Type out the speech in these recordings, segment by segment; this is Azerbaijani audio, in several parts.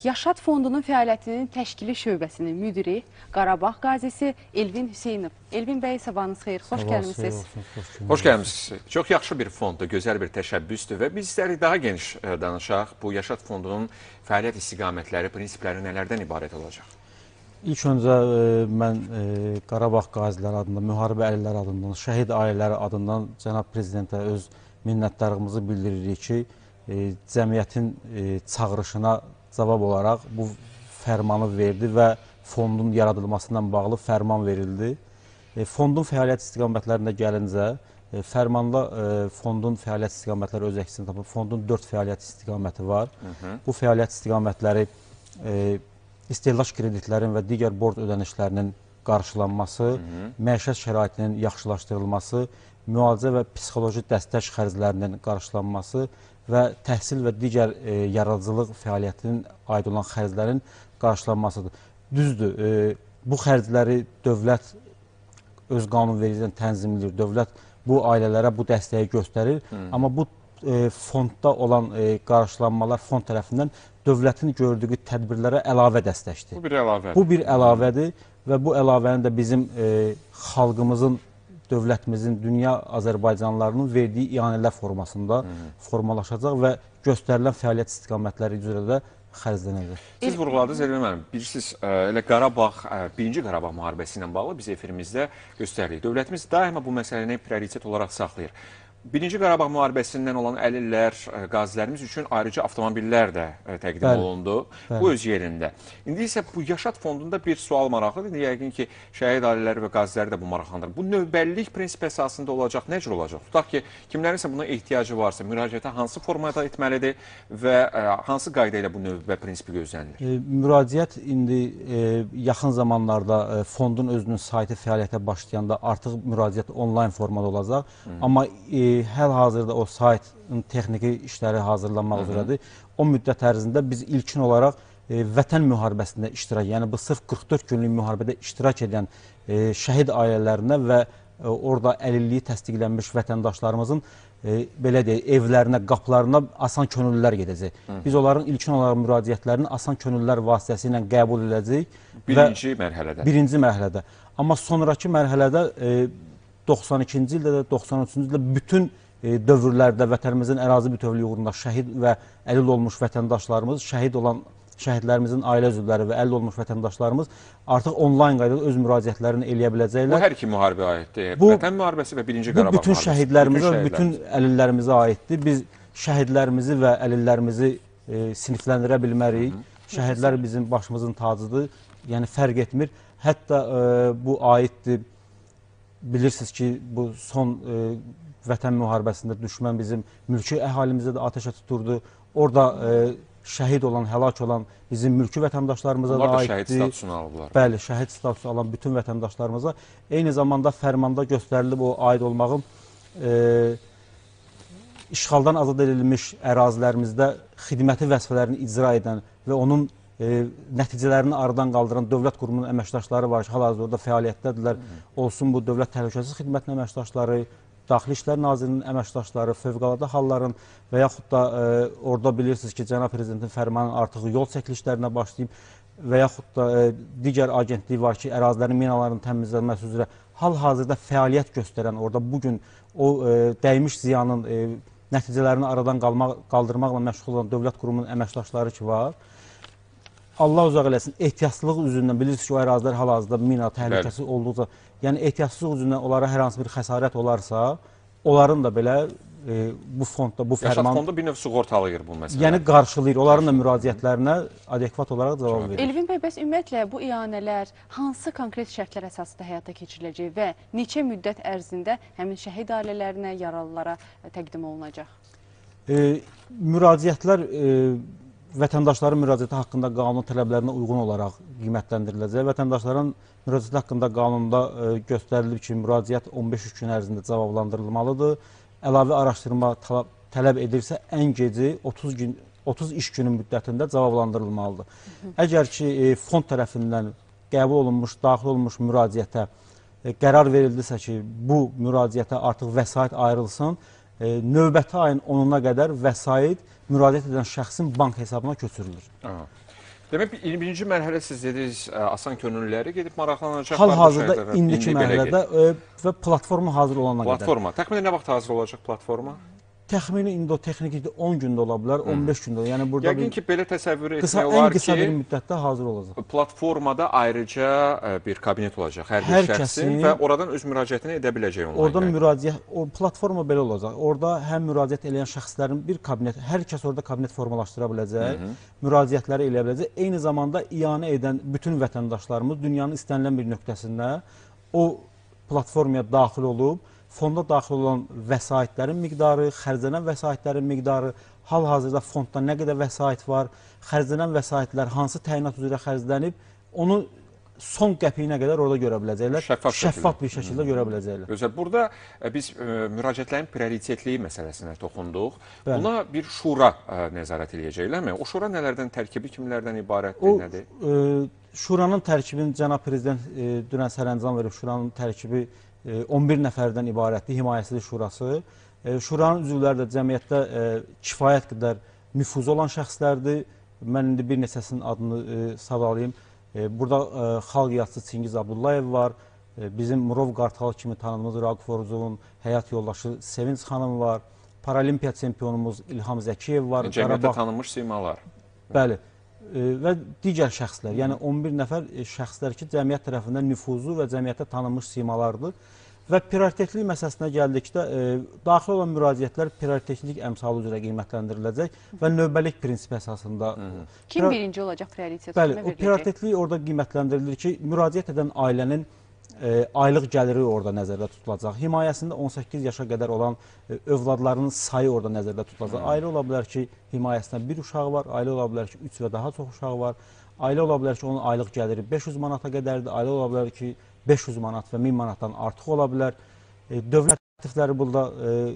Yaşad Fondunun fəaliyyətinin təşkili şöbəsinin müdiri Qarabağ qazisi Elvin Hüseynov. Elvin bəy, sabahınız xeyir, xoş gəlmişsiniz. Xoş gəlmişsiniz. Çox yaxşı bir fonddur, gözəl bir təşəbbüsdür və biz istərik daha geniş danışaq. Bu Yaşad Fondunun fəaliyyət istiqamətləri, prinsipləri nələrdən ibarət olacaq? İlk öncə mən Qarabağ qaziləri adından, müharibə əlilləri adından, şəhid ailələri adından cənab prezidentə öz minnətdarlığımızı bildiririk ki, cəmiyyətin çağırışına cavab olaraq bu fərmanı verdi və fondun yaradılmasıyla bağlı fərman verildi. Fondun fəaliyyət istiqamətlərində gəlincə, fərmanda fondun fəaliyyət istiqamətləri öz əksini tapıb, fondun 4 fəaliyyət istiqaməti var. Bu fəaliyyət istiqamətləri istehlak kreditlərin və digər borc ödənişlərinin qarşılanması, məişət şəraitinin yaxşılaşdırılması, müalicə və psixoloji dəstək xərclərinin qarşılanması və təhsil və digər yaradıcılıq fəaliyyətinin aid olan xərclərin qarşılanmasıdır. Düzdür, bu xərcləri dövlət öz qanunvericiliyindən tənzimləyir, dövlət bu ailələrə bu dəstəyi göstərir, amma bu fondda olan qarşılanmalar fond tərəfindən dövlətin gördüyü tədbirlərə əlavə dəstəkdir. Bu bir əlavədir. Bu bir əlavədir və bu əlavənin də bizim xalqımızın, dövlətimizin, dünya Azərbaycanlılarının verdiyi ianələr formasında formalaşacaq və göstərilən fəaliyyət istiqamətləri üzrə də xərclənəcək. Siz vurğuladınız, Elvin müəllim, bilirsiniz, elə Qarabağ, birinci Qarabağ müharibəsi ilə bağlı biz efirimizdə göstəririk. Dövlətimiz daima bu məsələni prioritet olaraq saxlayır. Birinci Qarabağ müharibəsindən olan əlillər, qazilərimiz üçün ayrıca avtomobillər də təqdim olundu. Bu öz yerində. İndi isə bu Yaşad Fondunda bir sual maraqlıdır. Yəqin ki, şəhid ailələri və qaziləri də bu maraqlandırır. Bu növbəllik prinsip əsasında olacaq, necə olacaq? Tutaq ki, kimlərinsə buna ehtiyacı varsa, müraciətə hansı formada etməlidir və hansı qayda ilə bu növbə prinsipi gözlənilir? Müraciət indi yaxın zamanlarda fondun özünün saytı fəaliyyətə başlayanda artıq müraciət onlayn formada olacaq. Amma hal-hazırda o saytın texniki işləri hazırlanmaq üzrədir. O müddət ərzində biz ilkin olaraq vətən müharibəsində iştirak, yəni bu sırf 44 günlük müharibədə iştirak edən şəhid ailələrinə və orada əlilliyi təsdiqlənmiş vətəndaşlarımızın belə deyək, evlərinə, qapılarına asan könüllülər gedəcək. Biz onların ilkin olaraq müraciətlərini asan könüllülər vasitəsilə qəbul edəcəyik. Birinci mərhələdə. Birinci mərhələdə. Amma sonraki mərhələdə 92-ci ildə də, 93-cü ildə bütün dövrlərdə vətənimizin ərazi bütövlüyü uğrunda şəhid və əlil olmuş vətəndaşlarımız, şəhid olan şəhidlərimizin ailə üzvləri və əlil olmuş vətəndaşlarımız artıq onlayn qaydada öz müraciətlərini eləyə biləcəklər. Bu hər iki müharibə aiddir. Vətən müharibəsi və birinci Qarabağ müharibəsi. Bu bütün şəhidlərimizə, bütün əlillərimizə aiddir. Biz şəhidlərimizi və əlillərimizi sinifləndirə bilmərik. Şəhidlər bizim başımızın tacıdır. Yəni fərq etmir. Hətta bu aiddir. Bilirsiniz ki, bu son vətən müharibəsində düşmən bizim mülki əhalimizə də ateşə tuturdu. Orada şəhid olan, həlak olan bizim mülki vətəndaşlarımıza da aiddir. Onlar da şəhid statusunu alıblar. Bəli, şəhid statusu alan bütün vətəndaşlarımıza. Eyni zamanda fərmanda göstərilib o aid olmağın işğaldan azad edilmiş ərazilərimizdə xidməti vəzifələrini icra edən və onun nəticələrini aradan qaldıran dövlət qurumunun əməkdaşları var ki, hal-hazırda orada fəaliyyətdədirlər. Olsun bu dövlət təhlükəsizlik xidmətinin əməkdaşları, Daxili İşlər Nazirinin əməkdaşları, fövqəladə halların və yaxud da orada bilirsiniz ki, cənab prezidentin fərmanı artıq yol çəkilişlərinə başlayıb və yaxud da digər agentlik var ki, ərazilərin minaların təmizlənməsi üzrə hal-hazırda fəaliyyət göstərən, orada bugün o dəymiş ziyanın nəticələrini aradan qaldırmaqla məşğul olan dövlət qurumunun əməkdaşları ki var. Allah uzaq eləsin, ehtiyatsızlıq üzündən bilirsiniz ki, o ərazilər hal-hazırda mina təhlükəsi olduqca, yəni ehtiyatsızlıq üzündən onlara hər hansı bir xəsarət olarsa, onların da belə bu fondda, bu fərman... Yaşad Fondu bir növ sığortalayır bu məsələ. Yəni qarşılayır, onların da müraciətlərinə adekvat olaraq cavab verir. Elvin bəy, bəs ümumiyyətlə bu ianələr hansı konkret şərtlər əsasında həyata keçiriləcək və neçə müddət ərzində həmin şəhid ailələrinə, yaralılara təqdim olunacaq? Müraciətlər vətəndaşların müraciəti haqqında qanun tələblərinə uyğun olaraq qiymətləndiriləcək. Vətəndaşların müraciəti haqqında qanunda göstərilib ki, müraciət 15 gün ərzində cavablandırılmalıdır. Əlavə araşdırma tələb edirsə, ən geci 30 iş günü müddətində cavablandırılmalıdır. Əgər ki, fond tərəfindən qəbul olunmuş, daxil olunmuş müraciətə qərar verildisə ki, bu müraciətə artıq vəsait ayrılsın, növbəti ayın 10-una qədər vəsait müraciət edən şəxsin bank hesabına köçürülür. Demək, 21-ci mərhələ siz dediniz, asan könüllüləri gedib maraqlanacaqlar. Hal-hazırda indiki mərhələdə və platforma hazır olana qədər. Platforma. Təxminən nə vaxt hazır olacaq platforma? Təxmini indi o texniki 10 gündə ola bilər, 15 gündə. Yəni burada yəqin ki, belə təsəvvür etmək ən olar qısa bir ki, müddətdə hazır olacaq. platformada ayrıca bir kabinet olacaq hər bir şəxsin və oradan öz müraciətini edə biləcək onlayn. Oradan müraciət, o platforma belə olacaq. Orada həm müraciət edən şəxslərin bir kabinet, hər kəs orada kabinet formalaşdıra biləcək, müraciətləri eləyə biləcək. Eyni zamanda iyanə edən bütün vətəndaşlarımız dünyanın istənilən bir nöqtəsində o platformaya daxil olub, fonda daxil olan vəsaitlərin miqdarı, xərclənən vəsaitlərin miqdarı, hal-hazırda fondda nə qədər vəsait var, xərclənən vəsaitlər hansı təyinat üzrə xərclənib, onu son qəpiyinə qədər orada görə biləcəklər. Şəffaf bir şəkildə görə biləcəklər. Gözəl. Burada biz müraciətlərin prioritetliyi məsələsinə toxunduq. Buna bir şura nəzarət eləyəcəklərmi? O şura nələrdən tərkibi, kimlərdən ibarətdir, nədir? Şuranın tərkibini cənab prezident dünən sərəncam verib, şuranın tərkibi 11 nəfərdən ibarətdir, himayəsizlik şurası. Şuranın üzvləri də cəmiyyətdə kifayət qədər nüfuzu olan şəxslərdir. Mən indi bir neçəsinin adını sadalayım. Burada xalq yazıçısı Çingiz Abdullayev var, bizim Murov Qartal kimi tanıdığımız Raqif Orucovun həyat yoldaşı Sevinç xanım var, paralimpiya çempionumuz İlham Zəkiyev var. Cəmiyyətdə tanınmış simalar. Bəli. Və digər şəxslər, yəni 11 nəfər şəxslər ki, cəmiyyət tərəfindən nüfuzu və cəmiyyətdə tanınmış simalardır. Və prioritetlilik məsələsinə gəldikdə, daxil olan müraciətlər prioritetlilik əmsalı üzrə qiymətləndiriləcək və növbəlik prinsipi əsasında. Kim birinci olacaq prioritet? Bəli, o prioritetlilik orada qiymətləndirilir ki, müraciət edən ailənin aylıq gəliri orada nəzərdə tutulacaq. Himayəsində 18 yaşa qədər olan övladlarının sayı orada nəzərdə tutulacaq. Ailə ola bilər ki, himayəsində bir uşağı var, ailə ola bilər ki, 3 və daha çox uşağı var. Ailə ola bilər ki, onun aylıq gəliri 500 manata qədərdir. Ailə ola bilər ki, 500 manat və 1000 manatdan artıq ola bilər. Dövlət təklifləri burada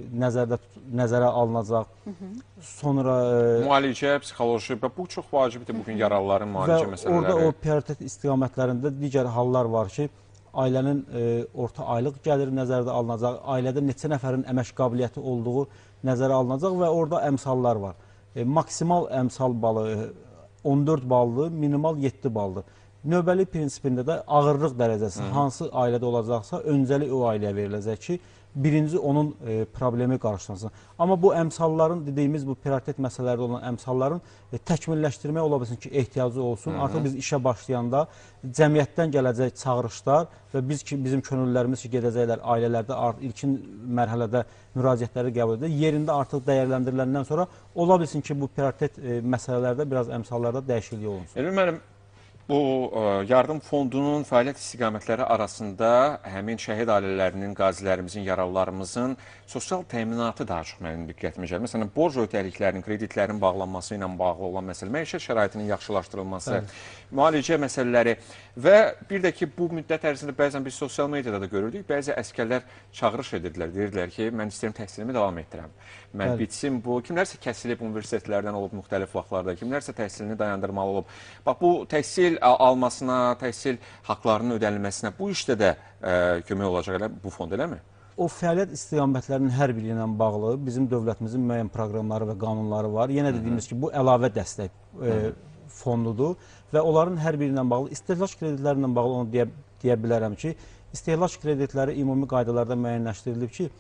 nəzərə alınacaq. Sonra müalicə, psixoloji və bu çox vacibdir bugün yaralıların müalicə məsələləri. Orada o prioritet istiqamətlərində digər hallar var ki, ailənin orta aylıq gəliri nəzərdə alınacaq, ailədə neçə nəfərin əmək qabiliyyəti olduğu nəzərə alınacaq və orada əmsallar var. Maksimal əmsal balı 14 baldır, minimal 7 baldır. Növbəlik prinsipində də ağırlıq dərəcəsi hansı ailədə olacaqsa, öncəlik o ailəyə veriləcək ki, birinci onun problemi qarşılansın. Amma bu əmsalların, dediyimiz bu prioritet məsələlərdə olan əmsalların təkmilləşdirmək ola bilsin ki, ehtiyacı olsun. Artıq biz işə başlayanda cəmiyyətdən gələcək çağırışlar və bizim könüllülərimiz ki, gedəcəklər ailələrdə ilkin mərhələdə müraciətləri qəbul edir. Yerində artıq dəyərləndiriləndən sonra ola bilsin ki, bu prioritet məsələlərdə biraz əmsallarda dəyişiklik olunsun. Elvin müəllim, bu yardım fondunun fəaliyyət istiqamətləri arasında həmin şəhid ailələrinin, qazilərimizin, yaralılarımızın sosial təminatı daha çox mənim diqqətimi gəldi. Məsələn, borc öhdəliklərinin, kreditlərin bağlanması ilə bağlı olan məsələ, məişət şəraitinin yaxşılaşdırılması, müalicə məsələləri və bir də ki, bu müddət ərzində bəzən biz sosial mediada da görürdük, bəzi əskərlər çağırış edirdilər, deyirdilər ki, mən istəyirəm təhsilimi davam etdirəm. Mən bitsin bu, kimlərsə kəsilib universitetlərdən olub müxtəlif vaxtlarda, kimlərsə təhsilini dayandırmalı olub. Bax, bu təhsil almasına, təhsil haqlarının ödənilməsinə bu işdə də kömək olacaq elə bu fond, eləmi? O fəaliyyət istiqamətlərinin hər biri ilə bağlı bizim dövlətimizin müəyyən proqramları və qanunları var. Yenə dediyimiz ki, bu əlavə dəstək fondudur və onların hər biri ilə bağlı istehlak kreditləri ilə bağlı onu deyə bilərəm ki, istehlak kreditləri ümumi qaydalarda müəyyənləşdirilib ki,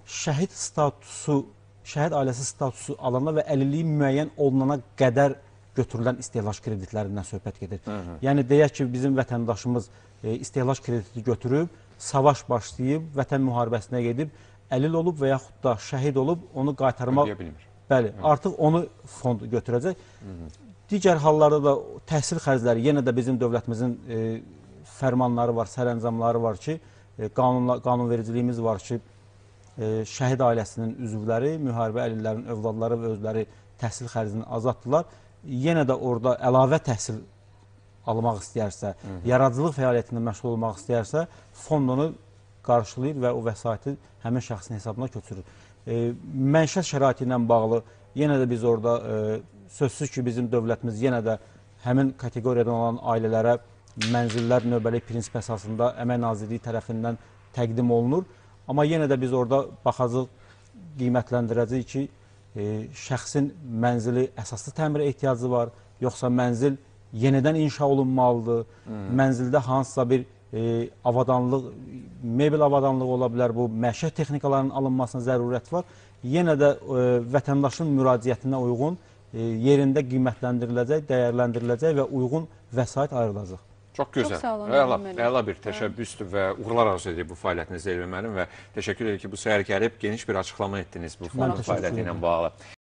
şəhid ailəsi statusu alana və əlilliyi müəyyən olunana qədər götürülən istehlak kreditlərindən söhbət gedir. Yəni, deyək ki, bizim vətəndaşımız istehlak krediti götürüb, savaş başlayıb, vətən müharibəsinə gedib, əlil olub və yaxud da şəhid olub, onu qaytarmaq... Ödəyə bilmir. Bəli, artıq onu fond götürəcək. Digər hallarda da təhsil xərcləri, yenə də bizim dövlətimizin fərmanları var, sərəncamları var ki, qanunvericiliyimiz var ki, şəhid ailəsinin üzvləri, müharibə əlillərinin övladları və özləri təhsil xərcini azaltdılar. Yenə də orada əlavə təhsil almaq istəyərsə, yaradıcılıq fəaliyyətində məşğul olmaq istəyərsə, fond onu qarşılayır və o vəsaiti həmin şəxsin hesabına köçürür. Məişət şəraiti ilə bağlı yenə də biz orada sözsüz ki, bizim dövlətimiz yenə də həmin kateqoriyadan olan ailələrə mənzillər növbəlik prinsip əsasında Əmək Nazirliyi tərəfindən təqdim olunur. Amma yenə də biz orada baxacaq, qiymətləndirəcəyik ki, şəxsin mənzili əsaslı təmirə ehtiyacı var, yoxsa mənzil yenidən inşa olunmalıdır. Mənzildə hansısa bir avadanlıq, mebel avadanlığı ola bilər, bu məişət texnikalarının alınmasına zərurət var. Yenə də vətəndaşın müraciətinə uyğun yerində qiymətləndiriləcək, dəyərləndiriləcək və uyğun vəsait ayrılacaq. Çox gözəl. Çox sağ olun, Əla, Elvin müəllim. əla bir təşəbbüsdür və uğurlar arzu edirik bu fəaliyyətinizdə Elvin müəllim və təşəkkür edirəm ki, bu səhər gəlib geniş bir açıqlama etdiniz bu fondun təşəkkür fəaliyyəti ilə edirəm. bağlı.